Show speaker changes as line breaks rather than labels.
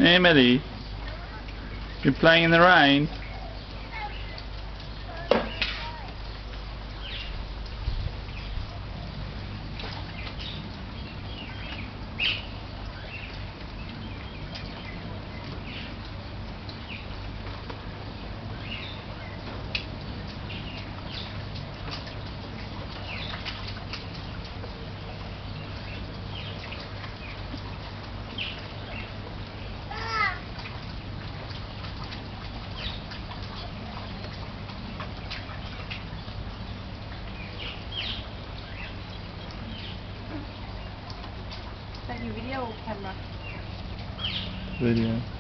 Emily, you're playing in the rain?
Is that your video or camera?
Video.